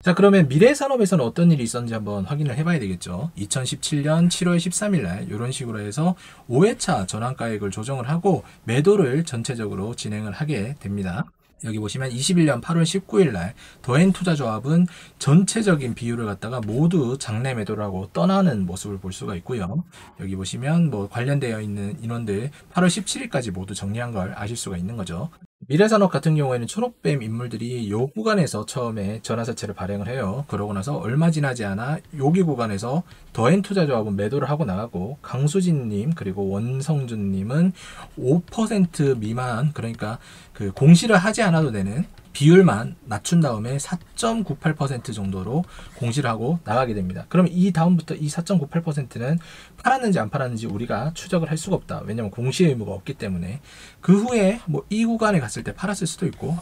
자, 그러면 미래산업에서는 어떤 일이 있었는지 한번 확인을 해봐야 되겠죠. 2017년 7월 13일 날 이런 식으로 해서 5회차 전환가액을 조정을 하고 매도를 전체적으로 진행을 하게 됩니다. 여기 보시면 21년 8월 19일 날 더엔투자조합은 전체적인 비율을 갖다가 모두 장내 매도라고 떠나는 모습을 볼 수가 있고요. 여기 보시면 뭐 관련되어 있는 인원들 8월 17일까지 모두 정리한 걸 아실 수가 있는 거죠. 미래산업 같은 경우에는 초록뱀 인물들이 요 구간에서 처음에 전환사채를 발행을 해요. 그러고 나서 얼마 지나지 않아 여기 구간에서 더엔투자조합은 매도를 하고 나가고 강수진님 그리고 원성준님은 5% 미만, 그러니까 그 공시를 하지 않아도 되는 비율만 낮춘 다음에 4.98% 정도로 공시를 하고 나가게 됩니다. 그럼 이 다음부터 이 4.98%는 팔았는지 안 팔았는지 우리가 추적을 할 수가 없다. 왜냐면 공시 의무가 없기 때문에. 그 후에 뭐 이 구간에 갔을 때 팔았을 수도 있고